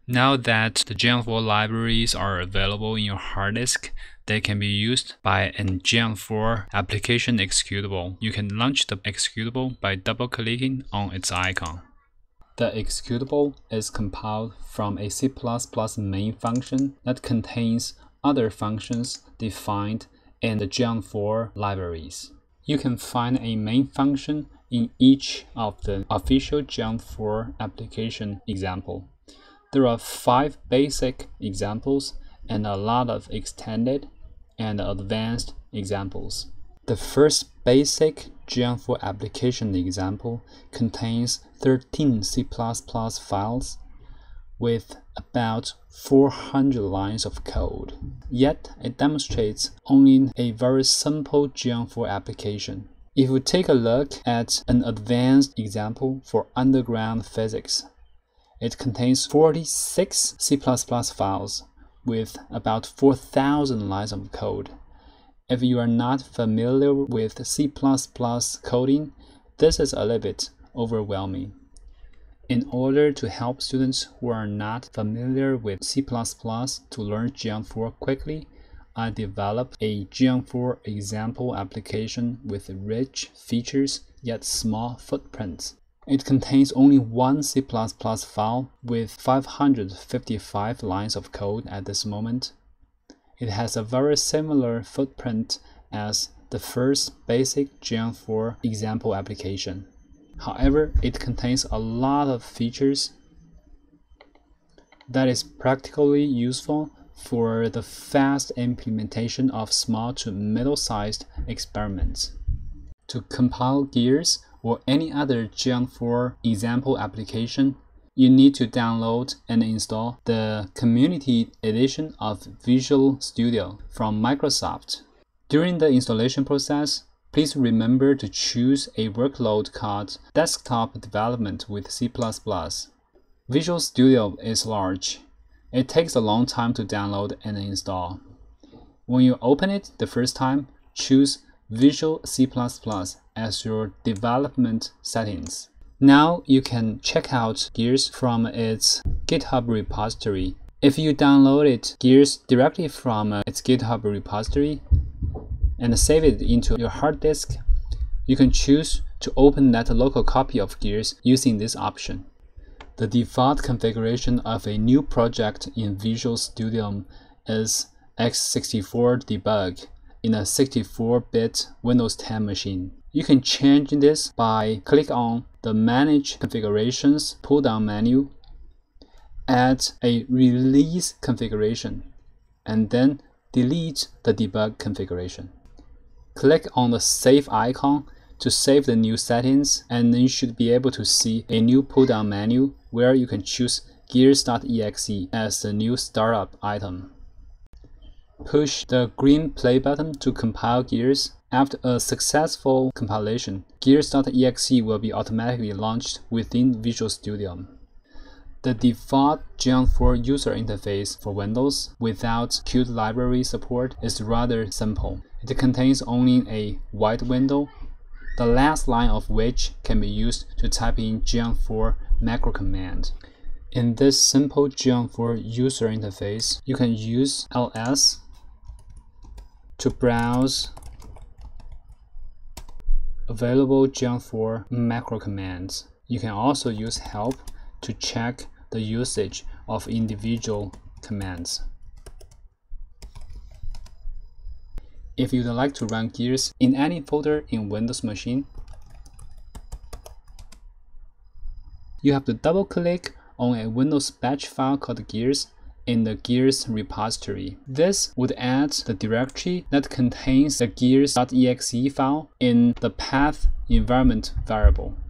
Now that the Geant4 libraries are available in your hard disk, they can be used by a Geant4 application executable. You can launch the executable by double-clicking on its icon. The executable is compiled from a C++ main function that contains other functions defined in the Geant4 libraries. You can find a main function in each of the official Geant4 application example. There are 5 basic examples and a lot of extended and advanced examples. The first basic Geant4 application example contains 13 C++ files with about 400 lines of code. Yet it demonstrates only a very simple Geant4 application. If we take a look at an advanced example for underground physics, it contains 46 C++ files with about 4,000 lines of code. If you are not familiar with C++ coding, this is a little bit overwhelming. In order to help students who are not familiar with C++ to learn Geant4 quickly, I developed a Geant4 example application with rich features yet small footprints. It contains only one C++ file with 555 lines of code at this moment. It has a very similar footprint as the first basic Geant4 example application. However, it contains a lot of features that is practically useful for the fast implementation of small to middle-sized experiments. To compile Gears or any other Geant4 example application, you need to download and install the community edition of Visual Studio from Microsoft. During the installation process, please remember to choose a workload called Desktop Development with C++. Visual Studio is large. It takes a long time to download and install. When you open it the first time, choose Visual C++ as your development settings. Now you can check out Gears from its GitHub repository. If you downloaded Gears directly from its GitHub repository and save it into your hard disk, you can choose to open that local copy of Gears using this option. The default configuration of a new project in Visual Studio is x64 debug in a 64-bit Windows 10 machine. You can change this by click on the Manage Configurations pull-down menu, add a release configuration, and then delete the debug configuration. Click on the Save icon to save the new settings, and then you should be able to see a new pull-down menu where you can choose gears.exe as the new startup item. Push the green play button to compile Gears. After a successful compilation, gears.exe will be automatically launched within Visual Studio. The default Geant4 user interface for Windows without Qt library support is rather simple. It contains only a white window, the last line of which can be used to type in Geant4 macro command. In this simple Geant4 user interface, you can use ls to browse available Geant4 macro commands. You can also use help to check the usage of individual commands. If you'd like to run Gears in any folder in Windows machine, you have to double-click on a Windows batch file called Gears in the Gears repository. This would add the directory that contains the gears.exe file in the path environment variable.